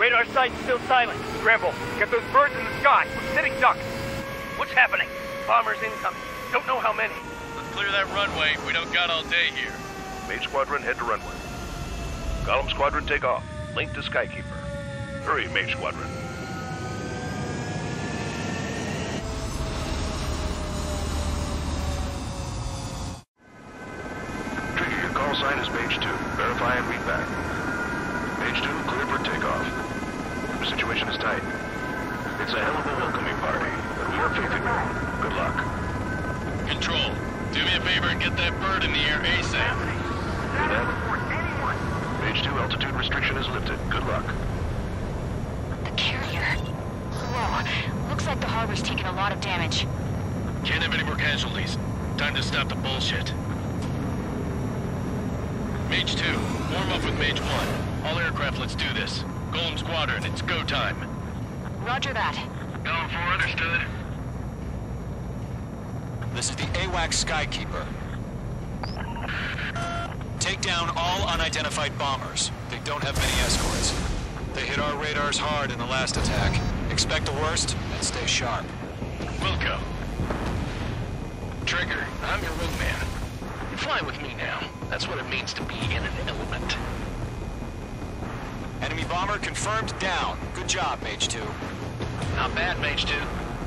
Radar site's still silent. Scramble. Get those birds in the sky. We're sitting ducks. What's happening? Bombers incoming. Don't know how many. Let's clear that runway. We don't got all day here. Mage Squadron, head to runway. Column Squadron, take off. Link to Skykeeper. Hurry, Mage Squadron. Trigger, your call sign is Mage 2. Verify and read back. Mage 2, clear for takeoff. The situation is tight. It's a hell of a welcoming party, but we have faith in you. Good luck. Control, do me a favor and get that bird in the air ASAP. Hear that? Mage 2, altitude restriction is lifted. Good luck. The carrier. Whoa, looks like the harbor's taken a lot of damage. Can't have any more casualties. Time to stop the bullshit. Mage 2, warm up with Mage 1. All aircraft, let's do this. Golem Squadron, it's go time. Roger that. Going for, understood. This is the AWAC Skykeeper. Take down all unidentified bombers. They don't have many escorts. They hit our radars hard in the last attack. Expect the worst and stay sharp. Wilco. Trigger, I'm your wingman. You fly with me now. That's what it means to be in an element. Enemy bomber confirmed down. Good job, Mage 2. Not bad, Mage 2.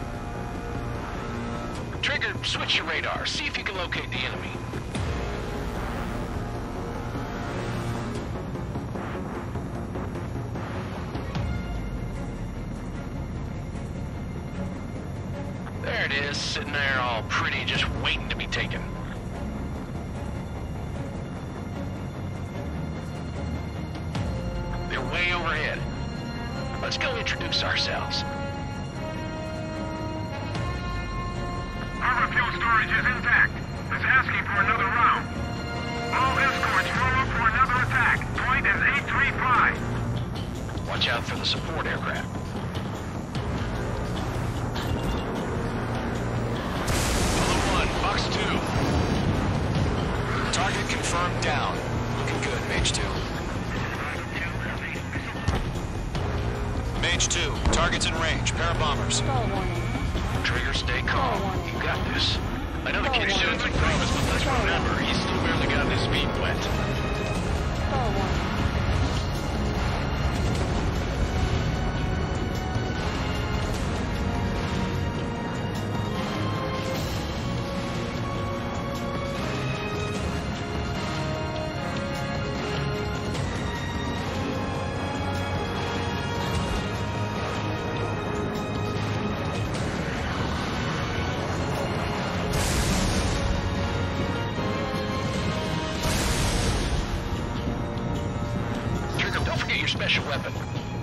Trigger, switch your radar. See if you can locate the enemy. There it is, sitting there all pretty, just waiting to be taken. They're way overhead. Let's go introduce ourselves. Our fuel storage is intact. It's asking for another round. All escorts roll up for another attack. Point is 835. Watch out for the support aircraft. Hello 1, Box 2. Target confirmed down. Looking good, Mage 2. Mage 2, target's in range. Pair of bombers. Trigger, stay calm. You got this. I know the kid's showing some promise, but let's remember, he's still barely got his feet wet. Your special weapon.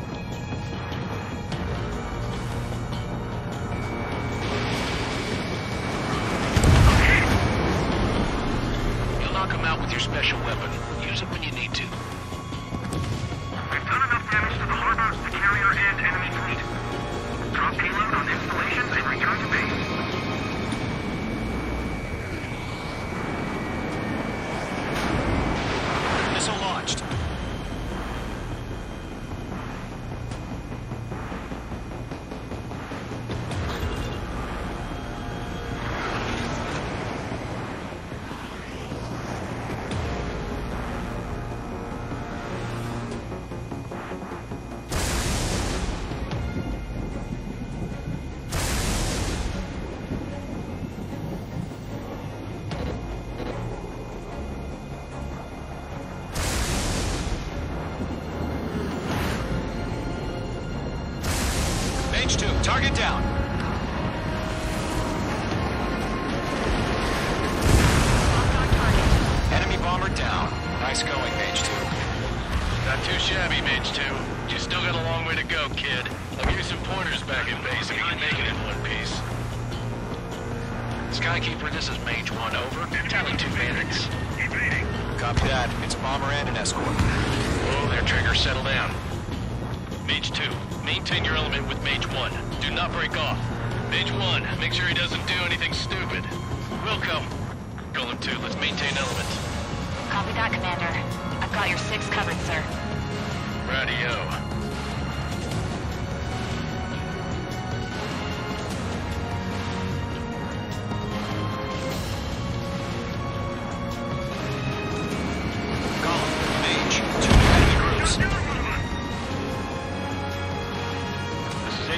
You'll knock him out with your special weapon. Use it when you need to. We've done enough damage to the harbor, the carrier, and enemy fleet. Drop payload on installations and return to base. Missile launched. Mage 2, target down. Enemy bomber down. Nice going, Mage 2. Not too shabby, Mage 2. You still got a long way to go, kid. I'll give you some pointers back in base if you can make it in one piece. Skykeeper, this is Mage 1, over. Tally 2 bandits. Copy that. It's bomber and an escort. Oh, their trigger, settle down. Mage 2, maintain your element with Mage 1. Do not break off. Mage 1, make sure he doesn't do anything stupid. Wilco. Golem 2, let's maintain element. Copy that, Commander. I've got your 6 covered, sir. Radio.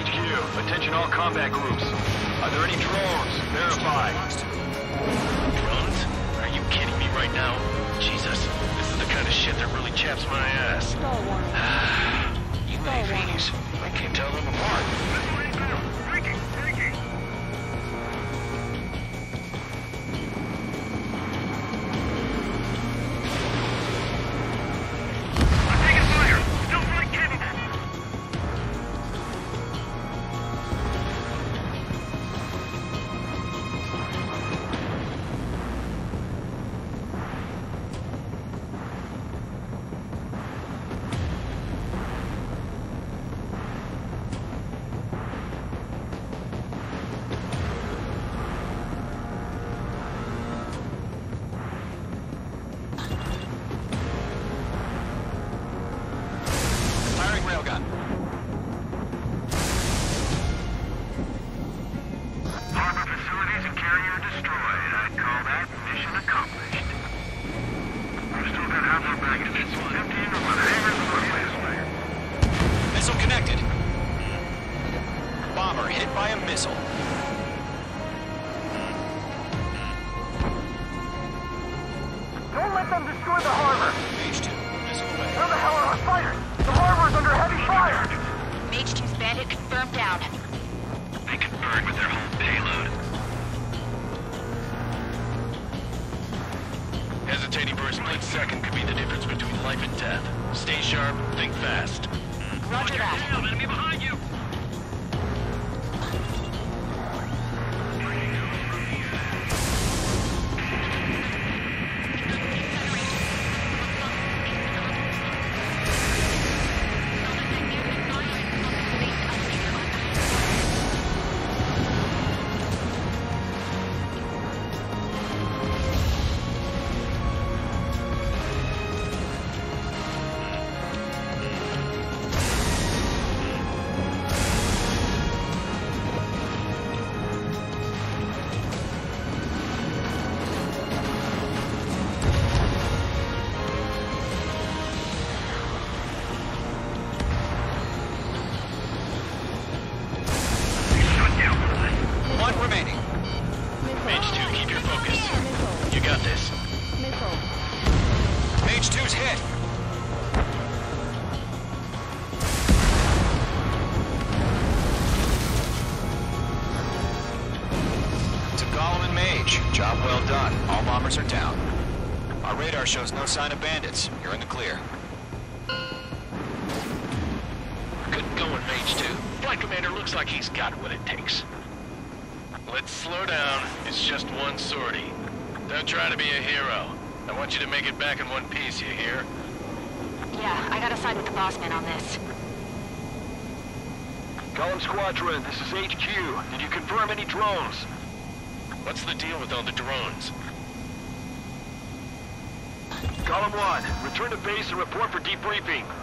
HQ. Attention all combat groups. Are there any drones? Verify. Drones? Are you kidding me right now? Jesus, this is the kind of shit that really chaps my ass. UAVs? I can't tell them apart. Breaking! I'm taking fire! Still flight capable! Firing railgun. Harbor facilities and carrier destroyed. I'd call that mission accomplished. We've still got half our baggage. Emptying of the hangars and workplace. Missile connected. Bomber hit by a missile. Don't let them destroy the harbor! H2, missile away. Where the hell are our fighters? The harbor's under heavy fire! Mage 2's bandit confirmed down. They can burn with their whole payload. Hesitating for a split second could be the difference between life and death. Stay sharp, think fast. Roger that. Enemy behind you! One remaining. Mage 2, keep your focus. You got this. Mage 2's hit. To Golem and Mage, job well done. All bombers are down. Our radar shows no sign of bandits. You're in the clear. Good going, Mage 2. Flight Commander looks like he's got what it takes. Let's slow down. It's just one sortie. Don't try to be a hero. I want you to make it back in one piece, you hear? Yeah, I gotta side with the boss man on this. Column Squadron, this is HQ. Did you confirm any drones? What's the deal with all the drones? Column 1, return to base and report for debriefing.